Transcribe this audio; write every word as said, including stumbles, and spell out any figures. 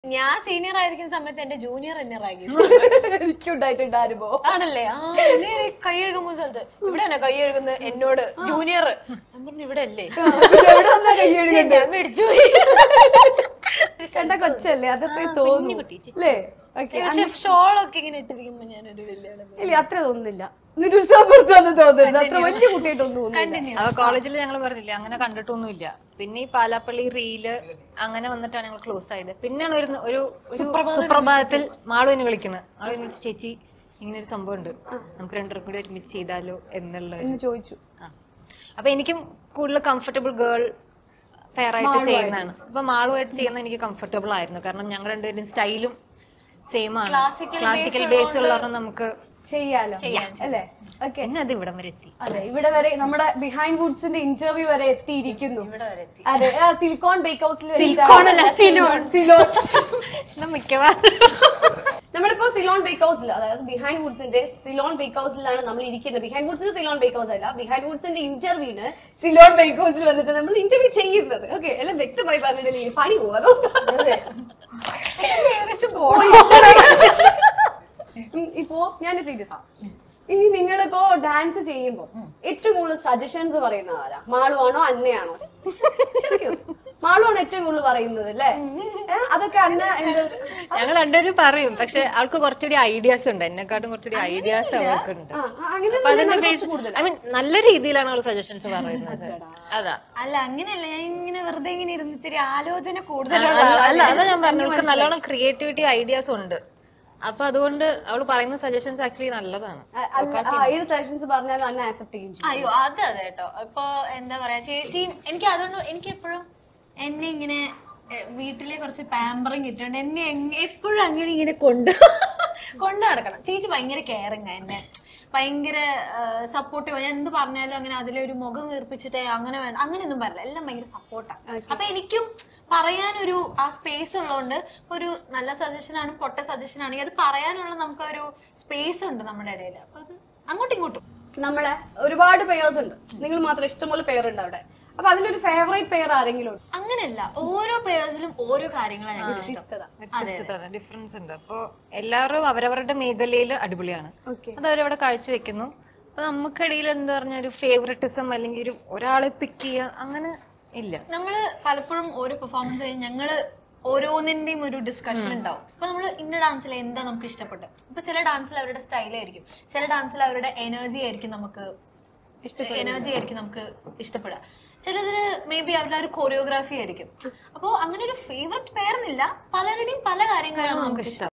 ഞാൻ സീനിയർ ആയിരിക്കുന്ന സമയത്ത് എന്റെ ജൂനിയർ എന്നെ റാഗി എനിക്കുണ്ടായിട്ടുണ്ട് അനുഭവം ആണല്ലേ. ആ കൈ എഴുകുമ്പോ സ്ഥലത്ത് ഇവിടെ തന്നെ കൈ എഴുകുന്നത് എന്നോട് ജൂനിയർ. ഞാൻ പറഞ്ഞു ഇവിടെ അല്ലേ ഞാൻ മേടിച്ചു പോയി. ചേട്ടാ കൊച്ചല്ലേ അതൊക്കെ തോന്നുന്നു അല്ലേ? പക്ഷെ ഷോളൊക്കെ ഇങ്ങനെ ഇട്ടിരിക്കുമ്പോ ഞാനൊരു വലിയ ഇല്ല അത്ര തോന്നുന്നില്ല. നിരുത്സാഹപ്പെടുത്താന്ന് തോന്നുന്നില്ല. അത്ര വലിയ കുട്ടിയായിട്ടൊന്നും തോന്നുന്നില്ല. അപ്പൊ കോളേജിൽ ഞങ്ങൾ പറഞ്ഞില്ല അങ്ങനെ കണ്ടിട്ടൊന്നുമില്ല. പിന്നെ ഈ പാലാപ്പള്ളി റീല് അങ്ങനെ വന്നിട്ടാണ് ഞങ്ങൾ ക്ലോസ് ആയത്. പിന്നെയാണ് ഒരു ഒരു സുപ്രഭാതത്തിൽ മാളുവിനെ വിളിക്കുന്നത്. മാളു വിളിച്ച് ചേച്ചി ഇങ്ങനെ ഒരു സംഭവം ഉണ്ട്, നമുക്ക് രണ്ടുപേരും കൂടി ഒരുമിച്ച് ചെയ്താലോ എന്നുള്ള ചോദിച്ചു. ആ അപ്പൊ എനിക്കും കൂടുതൽ കംഫർട്ടബിൾ ഗേൾ പെയറായിട്ട് ചെയ്യുന്നതാണ്. അപ്പൊ മാളുമായിട്ട് ചെയ്യുന്നത് എനിക്ക് കംഫർട്ടബിൾ ആയിരുന്നു. കാരണം ഞങ്ങൾ രണ്ടുപേരും സ്റ്റൈലും സെയിം ആണ്. ക്ലാസിക്കൽ ബേസ് ഉള്ള നമുക്ക് ചെയ്യാലോ അല്ലേ? ഓക്കെ, പിന്നെ അത് ഇവിടം വരെ എത്തി. അതെ, ഇവിടെ വരെ നമ്മുടെ ബിഹൈൻഡ് വുഡ്സിന്റെ ഇന്റർവ്യൂ വരെ എത്തിയിരിക്കുന്നു. അതെ, സിലിക്കോൺ ബേക്ക് ഹൗസിൽ മിക്കവാറും നമ്മളിപ്പോ സിലോൺ ബേക്ക് ഹൗസിൽ, അതായത് ബിഹൈൻഡ് വുഡ്സിന്റെ സിലോൺ ബേക്ക് ഹൗസിലാണ് നമ്മൾ ഇരിക്കുന്നത്. ബിഹൈൻഡ് വുഡ്സിന്റെ സിലോൺ ബേക്ക് ഹൗസ് അല്ല, ബിഹൈൻഡ് വുഡ്സിന്റെ ഇന്റർവ്യൂന് സിലോൺ ബേക്ക് ഹൗസിൽ വന്നിട്ട് നമ്മൾ ഇന്റർവ്യൂ ചെയ്യുന്നത്. ഓക്കെ, എല്ലാം വ്യക്തമായി പറഞ്ഞിട്ടില്ല, പണി പോവാ. ഇപ്പോ ഞാൻ സീരിയസ് ആ, ഇനി നിങ്ങളിപ്പോ ഡാൻസ് ചെയ്യുമ്പോ ഏറ്റവും കൂടുതൽ സജഷൻസ് പറയുന്നത് ആരാ? മാളുവാണോ അന്നയാണോ? ശരിക്കും മാളുവാണ് ഏറ്റവും കൂടുതൽ പറയുന്നത് അല്ലേ? അതൊക്കെ അന്ന എന്താ? ഞങ്ങൾ രണ്ടുപേരും പറയും, പക്ഷെ അവൾക്ക് കുറച്ചുകൂടി ഐഡിയാസ് ഉണ്ട്, എന്നെക്കാട്ടും കുറച്ചുകൂടി ഐഡിയാസ് അവൾക്കുണ്ട്. ഐ മീൻ നല്ല രീതിയിലാണ് അവൾ സജഷൻസ് പറയുന്നത്. അതാ അല്ല, അങ്ങനെയല്ല, ഞാൻ ഇങ്ങനെ വെറുതെ ഇങ്ങനെ ഇരുന്നിട്ട് ആലോചന കൂടുതൽ. അല്ല, അതാ ഞാൻ പറഞ്ഞു, അവൾക്ക് നല്ലോണം ക്രിയേറ്റിവിറ്റി ഐഡിയാസ് ഉണ്ട്. അപ്പൊ അതുകൊണ്ട് അവള് പറയുന്ന സജഷൻസ് ആക്ച്വലി നല്ലതാണ്. ഏത് സജഷൻസ് പറഞ്ഞാലും അന്നെ ആക്സെപ്റ്റ് ചെയ്യും. അയ്യോ അത് അതെ കേട്ടോ. ഇപ്പൊ എന്താ പറയാ, ചേച്ചി എനിക്ക് അതുകൊണ്ട് എനിക്ക് എപ്പോഴും എന്നെ ഇങ്ങനെ വീട്ടിലെ കുറച്ച് പാമ്പറിങ് ഇട്ടുണ്ട്. എന്നെ എപ്പോഴും അങ്ങനെ ഇങ്ങനെ കൊണ്ട് കൊണ്ടു നടക്കണം. ചേച്ചി ഭയങ്കര കെയറിങ്, എന്നെ ഭയങ്കര സപ്പോർട്ടീവ്. ഞാൻ എന്ത് പറഞ്ഞാലും അങ്ങനെ അതിലൊരു മുഖം വീർപ്പിച്ചിട്ട് അങ്ങനെ വേണ്ട അങ്ങനെയൊന്നും പറയില്ല, എല്ലാം ഭയങ്കര സപ്പോർട്ടാണ്. അപ്പൊ എനിക്കും പറയാനൊരു ആ സ്പേസ് ഉള്ളതുകൊണ്ട് ഒരു നല്ല സജഷൻ ആണ് പൊട്ട സജഷൻ ആണെങ്കിൽ അത് പറയാനുള്ള നമുക്കൊരു സ്പേസ് ഉണ്ട് നമ്മുടെ ഇടയിൽ. അപ്പൊ അത് അങ്ങോട്ടും ഇങ്ങോട്ടും. നമ്മളെ ഒരുപാട് പേയേഴ്സ് ഉണ്ട്, നിങ്ങൾ മാത്രം ഇഷ്ടംപോലെ പേർ ഉണ്ട് അവിടെ. അപ്പൊ അതിലൊരു ഫേവറേറ്റ് പെയർ ആരെങ്കിലും? അങ്ങനെയല്ല, ഓരോ പേഴ്സിലും ഓരോ കാര്യങ്ങളാണ് ഡിഫറൻസ് ഉണ്ട്. അപ്പൊ എല്ലാവരും അവരവരുടെ മേഖലയിൽ അടിപൊളിയാണ്, അത് അവരവിടെ കാഴ്ചവെക്കുന്നു. അപ്പൊ നമുക്കിടയിൽ എന്താ പറഞ്ഞ ഒരു ഫേവററ്റിസം അല്ലെങ്കിൽ ഒരു ഒരാളെ പിക്ക് ചെയ്യുക അങ്ങനെ ഇല്ല. നമ്മള് പലപ്പോഴും ഓരോ പെർഫോമൻസ് കഴിഞ്ഞ് ഞങ്ങള് ഓരോന്നിന്റെയും ഒരു ഡിസ്കഷൻ ഉണ്ടാവും. ഇപ്പൊ നമ്മള് ഇന്ന ഡാൻസിൽ എന്താ നമുക്ക് ഇഷ്ടപ്പെട്ടത്. ഇപ്പൊ ചില ഡാൻസിൽ അവരുടെ സ്റ്റൈലായിരിക്കും, ചില ഡാൻസിൽ അവരുടെ എനർജി ആയിരിക്കും നമുക്ക് എനർജി ആയിരിക്കും നമുക്ക് ഇഷ്ടപ്പെടുക. ചിലതിന് മേ ബി അവരുടെ ഒരു കൊറിയോഗ്രാഫി ആയിരിക്കും. അപ്പൊ അങ്ങനെ ഒരു ഫേവററ്റ് പെയർ എന്നില്ല, പലരുടെയും പല കാര്യങ്ങളാണ് നമുക്ക് ഇഷ്ടം.